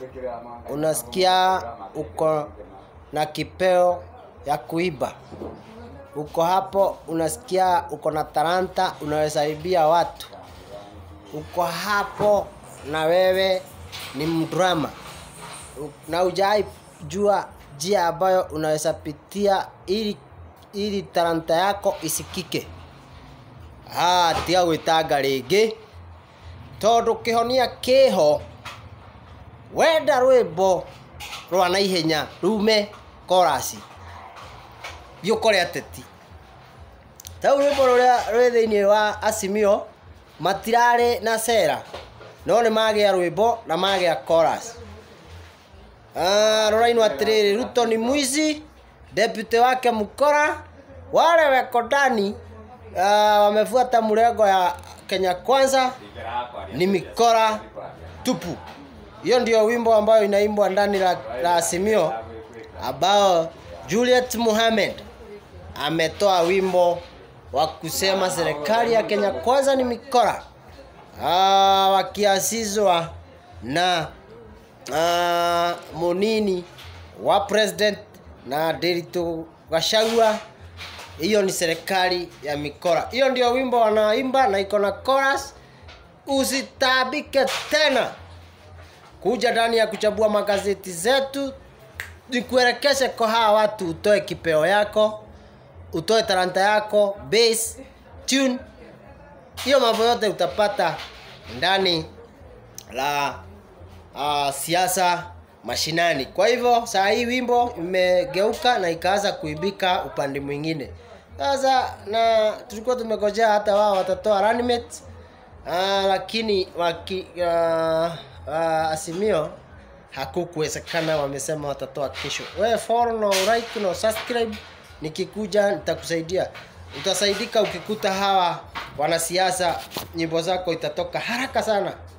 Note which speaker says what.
Speaker 1: unasikia uko na kipeo ya kuiba. Uko hapo unasikia uko na talanta, unaweza ibia watu. Uko hapo na wewe ni mdrama. Na hujai jua njia ambayo unaweza pitia ili talanta yako isikike. Tia gwitaga ringi. Tondu kihonia kiho. Wenda rwimbo rwa na ihenya rume chorus. Yukore ateti. Tau rwimbo rwe thiini wa Azimio matirare na sera. No ni magia rwimbo na magia chorus. Roraino atiriri Uruto ni mwizi, deputy wake Wakora, wale wako ndani wamefuata mrengo ya Kenya Kwanza ni mikora tupu. Hiyo ndio wimbo ambao inaimbwa ndani la Azimio, ambao Junet Mohamed ametoa wimbo wa kusema serikali ya Kenya Kwanza ni mikora, wakiasizwa na monini wa president na Derito Gachagua. Hiyo ni serikali ya mikora. Hiyo ndio wimbo wanaimba na iko na chorus. Usitabike tena kuja ndani ya kuchambua magazeti zetu, nikuelekeze kwa hawa watu, utoe kipeo yako, utoe talanta yako, bass, tune. Hiyo mambo yote utapata ndani la siasa mashinani. Kwa hivyo saa hii wimbo imegeuka na ikaanza kuibika upande mwingine. Sasa na tulikuwa tumegojea hata wao watatoa runmate, lakini Azimio hakukuwezekana, wamesema watatoa kesho. Wewe follow na like na subscribe, nikikuja nitakusaidia. Utasaidika ukikuta hawa wanasiasa, nyimbo zako itatoka haraka sana.